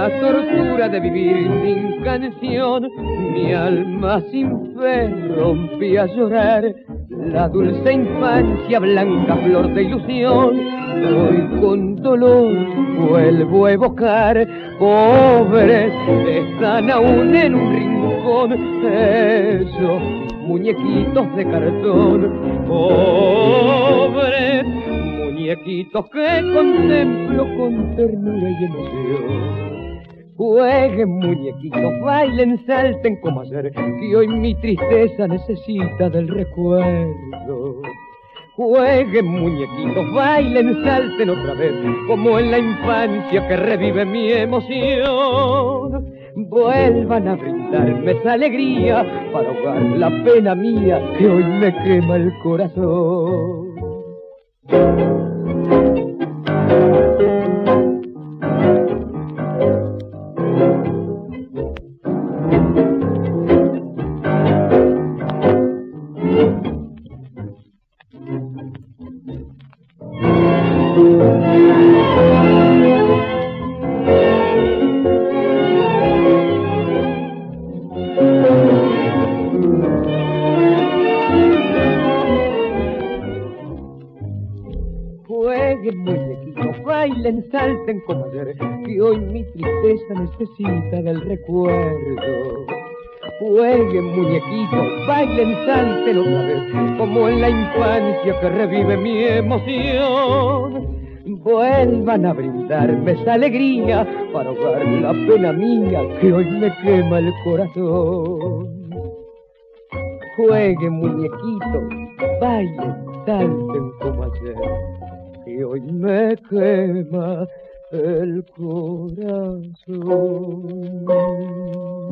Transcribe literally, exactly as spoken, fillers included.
la tortura de vivir sin canción, mi alma sin fe rompí a llorar, la dulce infancia, blanca flor de ilusión, hoy con dolor vuelvo a evocar. Pobres están aún en un rincón esos muñequitos de cartón, pobres muñequitos que contemplo con ternura y emoción. Jueguen muñequitos, bailen, salten como ayer, que hoy mi tristeza necesita del recuerdo. Jueguen muñequitos, bailen, salten otra vez, como en la infancia que revive mi emoción. Vuelvan a brindarme esa alegría para ahogar la pena mía que hoy me quema el corazón. Jueguen muñequitos, bailen, salten como ayer, que hoy mi tristeza necesita del recuerdo. Jueguen muñequitos, bailen, salten otra vez, como en la infancia que revive mi emoción. Vuelvan a brindarme esa alegría para ahogar la pena mía que hoy me quema el corazón. Jueguen muñequitos, bailen, salten como ayer, que hoy me quema el corazón.